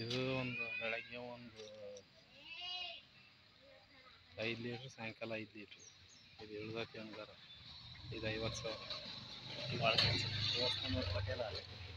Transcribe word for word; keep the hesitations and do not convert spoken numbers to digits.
ಇದು ಒಂದು ಬೆಳಗ್ಗೆ ಒಂದು ಐದು ಲೀಟ್ರ್, ಸಾಯಂಕಾಲ ಐದು ಲೀಟ್ರ್. ಇದು ಇಳ್ದೈತಿ ಹಂಗಾರ. ಇದು ಐವತ್ತು ಸಾವಿರ. ಭಾಳ ಕೆಲಸ. ದೇವಸ್ಥಾನ ಪಟೇಲ